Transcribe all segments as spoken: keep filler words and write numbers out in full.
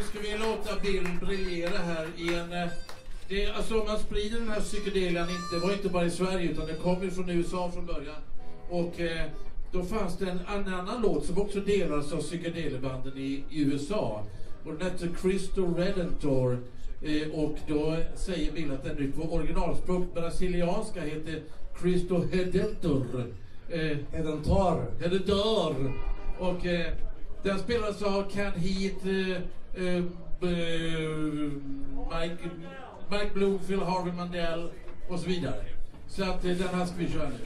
ska vi låta Bill briljera här i en... Det, alltså man sprider den här psykedelian inte, det var inte bara i Sverige utan det kom ju från U S A från början. Och eh, då fanns det en, en annan låt som också delades av psykedelibanden i, i U S A. Och den hette Christo Redentor. Eh, och då säger Bill att den nu på originalspråk brasilianska heter Christo Redentor. Eh, Redentor. Redentor. Och eh, den spelas av Ken Heat, eh, eh, Mike... Mike Bloomfield, Harvey Mandel och så vidare. Så att den här ska vi köra nu.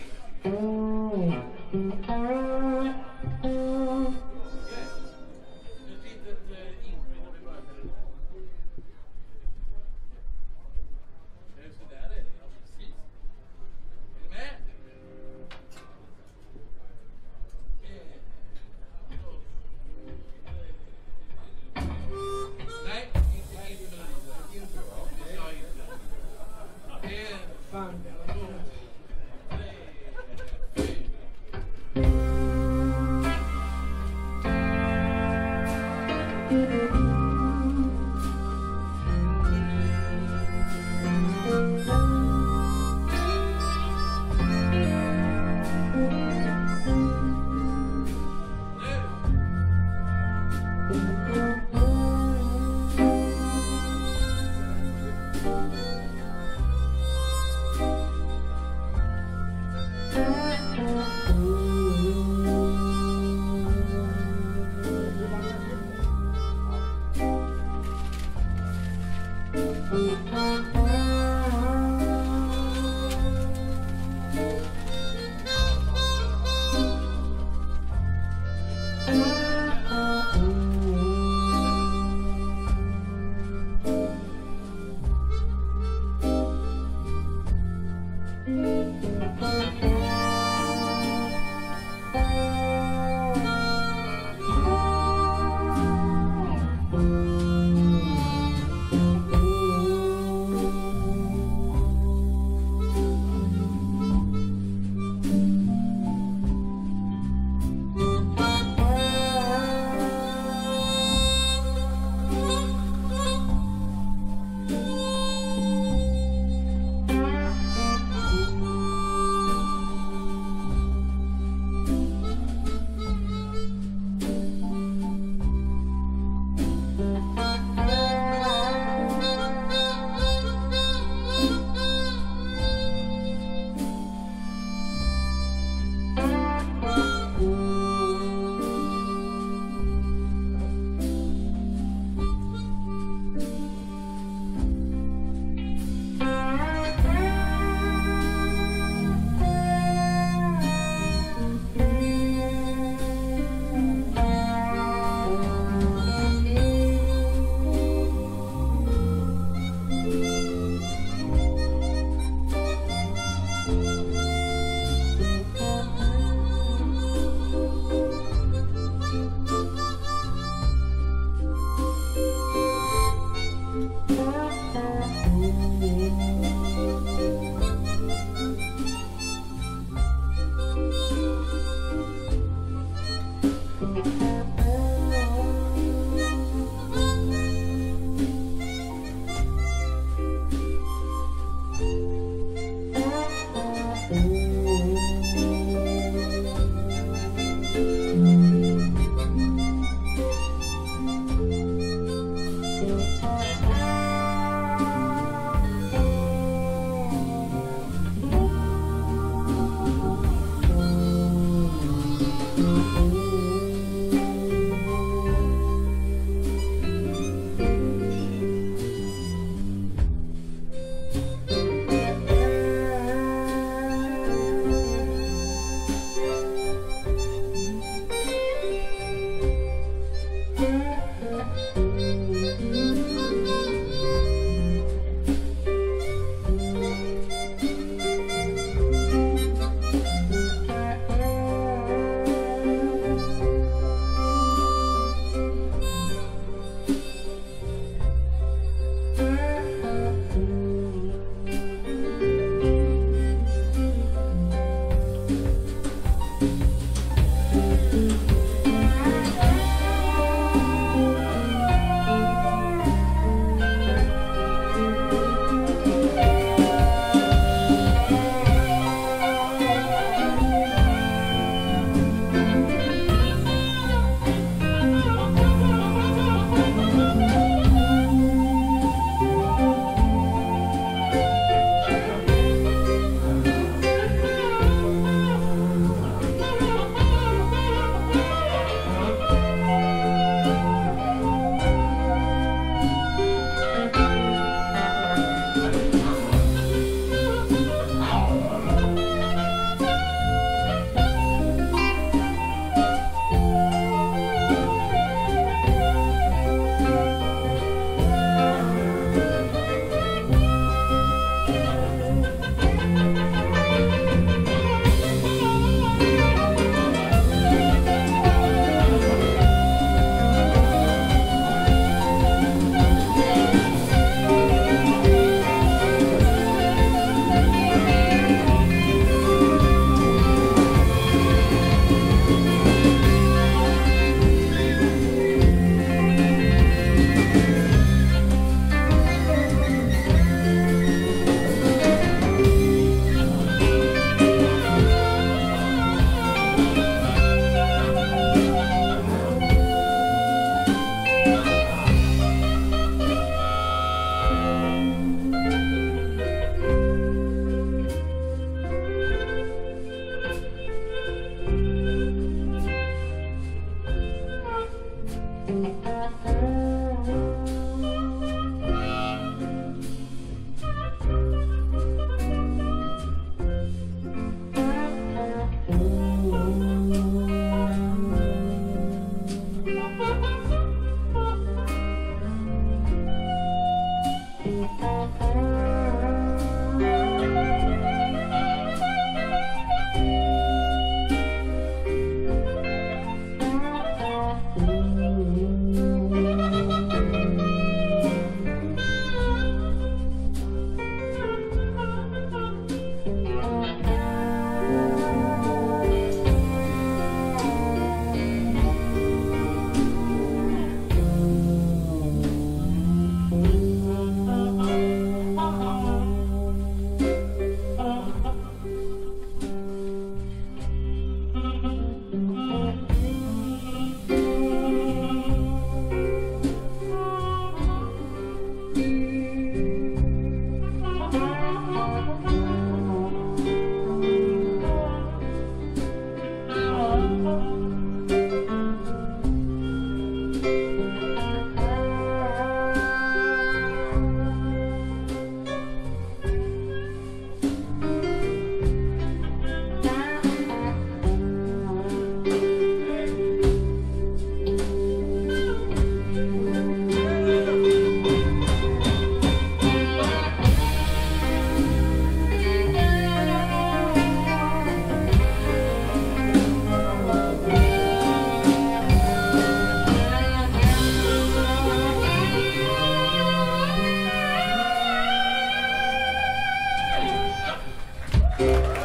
Tack.